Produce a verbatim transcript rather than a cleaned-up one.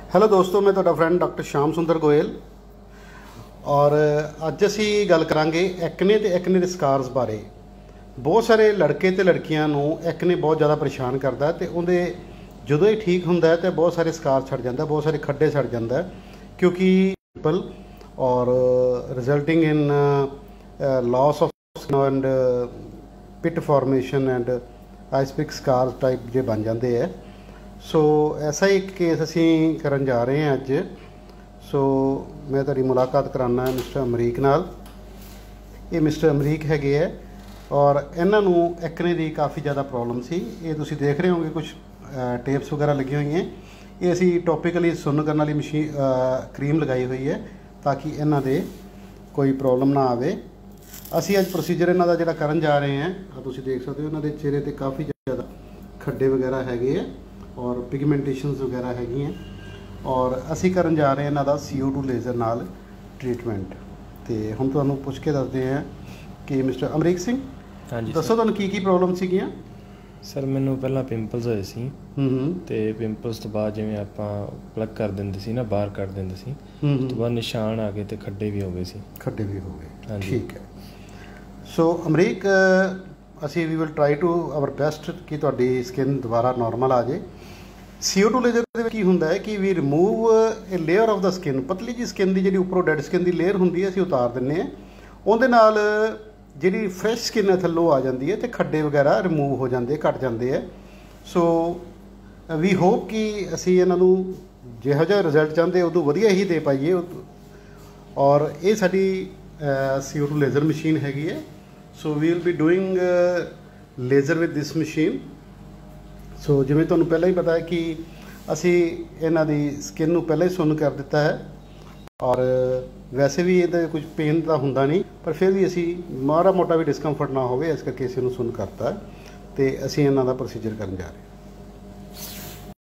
Hello दोस्तों, मैं ਤੁਹਾਡਾ फ्रेंड डॉक्टर श्याम सुंदर गोयल और ਅੱਜ ਅਸੀਂ ਗੱਲ ਕਰਾਂਗੇ ਐਕਨੇ ਤੇ ਐਕਨੇ ਦੇ ਸਕਾਰਸ ਬਾਰੇ। ਬਹੁਤ ਸਾਰੇ ਲੜਕੇ ਤੇ ਲੜਕੀਆਂ ਨੂੰ ਐਕਨੇ ਬਹੁਤ ਜ਼ਿਆਦਾ ਪਰੇਸ਼ਾਨ ਕਰਦਾ ਤੇ ਉਹਦੇ ਜਦੋਂ ਇਹ ਠੀਕ ਹੁੰਦਾ ਤੇ ਬਹੁਤ ਸਾਰੇ ਸਕਾਰ ਛੱਡ ਜਾਂਦਾ, ਬਹੁਤ ਸਾਰੇ ਖੱਡੇ ਛੱਡ ਜਾਂਦਾ ਕਿਉਂਕਿ ਪਿੰਪਲ और resulting in loss of skin and pit formation and ice pick scar type जे बन जाते हैं। सो ऐसा ही एक केस असी करन जा रहे हैं अज। सो मैं तुहाडी मुलाकात कराना है मिस्टर अमरीक नाल। ये मिस्टर अमरीक हैगे है और इन्हां नूं एक्ने दी काफ़ी ज़्यादा प्रॉब्लम सी। ये तुसीं देख रहे होंगे कुछ टेप्स वगैरह लगी हुई हैं। ये असी टॉपिकली सुन्न करने वाली मशीन क्रीम लगाई हुई है ताकि इन्हां दे कोई प्रॉब्लम ना आवे। असी अज प्रोसीजर इन्हां दा जिहड़ा करन जा रहे हैं, आ तुसीं देख सकते हो इन्हां दे चेहरे ते काफ़ी ज़्यादा खड्डे वगैरह हैगे है और पिगमेंटेशनस वगैरह हैगी हैं और असी करन जा रहे हैं इन्हां दा सी ओ टू लेज़र नाल ट्रीटमेंट। तो हुण तुहानूं पुछ के दसदे हैं कि मिस्टर अमरीक सिंह, हाँ जी दसो तुहानूं की की प्रॉब्लम सीगियां? सर मैनू पहला पिंपल्स होए सी ते पिंपल्स तो बाद जिवें आपां प्लग कर दिंदे सी ना, बाहर कर दिंदे सी, उस तो बाद निशान आ गए ते खड्डे भी हो गए सी। खड्डे भी हो गए, हाँ जी। ठीक है। सो अमरीक, ਅਸੀਂ ਵੀ will try to our best ਕਿ ਤੁਹਾਡੀ ਸਕਿਨ ਦੁਬਾਰਾ ਨਾਰਮਲ ਆ ਜੇ। ਸੀ ਓ ਟੂ ਲੇਜ਼ਰ ਦੇ ਵਿੱਚ ਕੀ ਹੁੰਦਾ ਹੈ ਕਿ we remove a layer of ਦਾ ਸਕਿਨ, ਪਤਲੀ ਜੀ ਸਕਿਨ ਦੀ ਜਿਹੜੀ ਉੱਪਰੋਂ ਡੈਡ ਸਕਿਨ ਦੀ ਲੇਅਰ ਹੁੰਦੀ ਹੈ ਅਸੀਂ ਉਤਾਰ ਦਿੰਦੇ ਹਾਂ। ਉਹਦੇ ਨਾਲ ਜਿਹੜੀ ਫਰੈਸ਼ ਸਕਿਨ ਹੈ ਥੱਲੋਂ ਆ ਜਾਂਦੀ ਹੈ ਤੇ ਖੱਡੇ ਵਗੈਰਾ ਰਿਮੂਵ ਹੋ ਜਾਂਦੇ, ਘਟ ਜਾਂਦੇ ਹੈ। ਸੋ ਵੀ ਹੋਪ ਕਿ ਅਸੀਂ ਇਹਨਾਂ ਨੂੰ ਜਿਹੋ ਜਿਹਾ ਰਿਜ਼ਲਟ ਚਾਹੁੰਦੇ ਉਦੋਂ ਵਧੀਆ ਹੀ ਦੇ ਪਾਈਏ। ਔਰ ਇਹ ਸਾਡੀ C O two laser machine ਹੈਗੀ ਹੈ। So we will be doing laser with this machine. सो जिवें तुहानूं पहले ही पता है कि असी इन्हां दी स्किन नूं पहले ही सुन्न कर दिता है और वैसे भी ये कुछ पेन तो हुंदा नहीं, पर फिर भी असी माड़ा मोटा भी डिस्कंफर्ट ना होवे इस करके इस नूं सुन्न करता है। तो असी इन्हां दा प्रोसीजर करन जा रहे हैं।